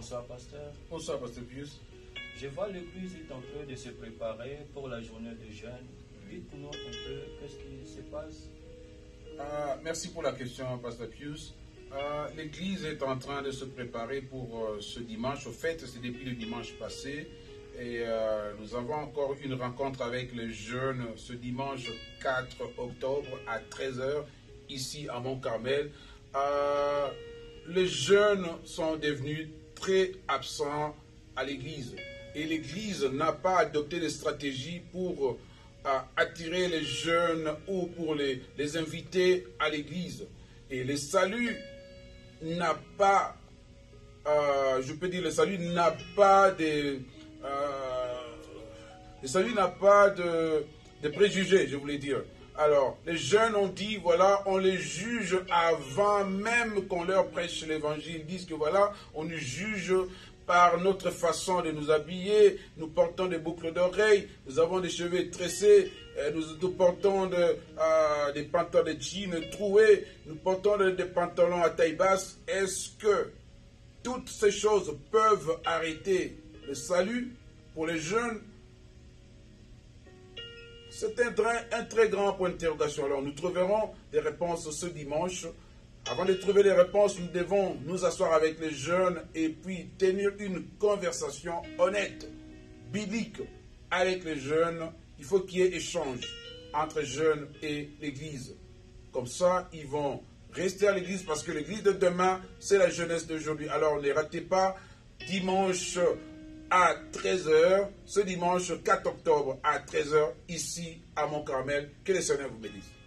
Bonsoir, pasteur. Bonsoir, pasteur Pius. Je vois l'église est en train de se préparer pour la journée de jeûne. Dites-nous un peu qu'est-ce qui se passe. Merci pour la question, pasteur Pius. L'église est en train de se préparer pour ce dimanche. Au fait, c'est depuis le dimanche passé. Et nous avons encore une rencontre avec les jeunes ce dimanche 4 octobre à 13 h ici à Mont-Carmel. Les jeunes sont devenus très absents à l'église. Et l'église n'a pas adopté de stratégie pour attirer les jeunes ou pour les inviter à l'église. Et le salut n'a pas, je peux dire, le salut n'a pas de... le salut n'a pas de préjugés, je voulais dire. Alors, les jeunes ont dit, voilà, on les juge avant même qu'on leur prêche l'évangile. Ils disent que voilà, on nous juge par notre façon de nous habiller. Nous portons des boucles d'oreilles, nous avons des cheveux tressés, nous portons des pantalons de jeans troués, nous portons des pantalons à taille basse. Est-ce que toutes ces choses peuvent arrêter le salut pour les jeunes? C'est un très grand point d'interrogation. Alors, nous trouverons des réponses ce dimanche. Avant de trouver les réponses, nous devons nous asseoir avec les jeunes et puis tenir une conversation honnête, biblique avec les jeunes. Il faut qu'il y ait échange entre jeunes et l'Église. Comme ça, ils vont rester à l'Église parce que l'Église de demain, c'est la jeunesse d'aujourd'hui. Alors, ne ratez pas dimanche à 13 h, ce dimanche 4 octobre à 13 h, ici à Mont-Carmel. Que le Seigneur vous bénisse.